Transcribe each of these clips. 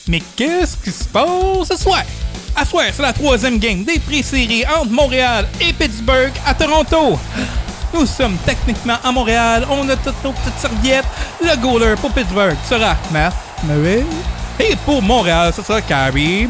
Mais qu'est-ce qui se passe ce soir? À soir, c'est la troisième game des pré-séries entre Montréal et Pittsburgh à Toronto. Nous sommes techniquement à Montréal, on a toutes nos petites serviettes. Le goaler pour Pittsburgh sera Matt Murray. Et pour Montréal, ce sera Carey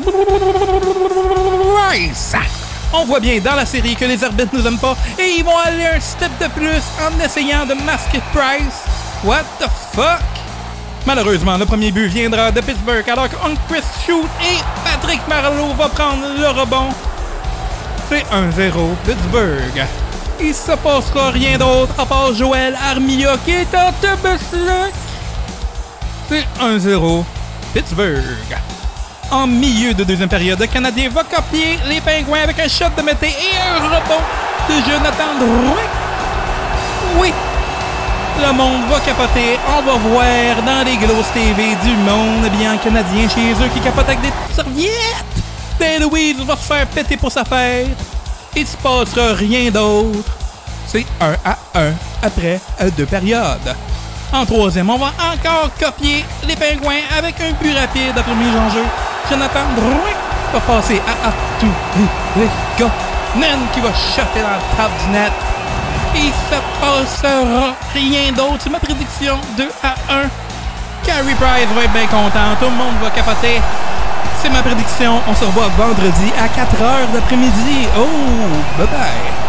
Price. On voit bien dans la série que les arbitres nous aiment pas et ils vont aller un step de plus en essayant de masquer Price. What the fuck? Malheureusement, le premier but viendra de Pittsburgh alors que Hunquist shoot et Patrick Marleau va prendre le rebond. C'est 1-0 Pittsburgh. Il se passera rien d'autre à part Joël Armia qui est en tabaslac. C'est 1-0 Pittsburgh. En milieu de deuxième période, le Canadien va copier les Pingouins avec un shot de Mété et un rebond de Jonathan Drouin. Oui, le monde va capoter. On va voir dans les grosses TV du monde bien canadien chez eux qui capotent avec des serviettes. Des Louise va se faire péter pour sa fête. Il se passera rien d'autre. C'est 1-1 après 2 périodes. En troisième, on va encore copier les Pingouins avec un but rapide après mise en jeu. Jonathan Drouin va passer à Arthur Lekonen qui va shotter dans le top du net. Il se passera rien d'autre. C'est ma prédiction 2-1. Carey Price va être bien content. Tout le monde va capoter. C'est ma prédiction. On se revoit vendredi à 4h d'après-midi. Oh, bye bye.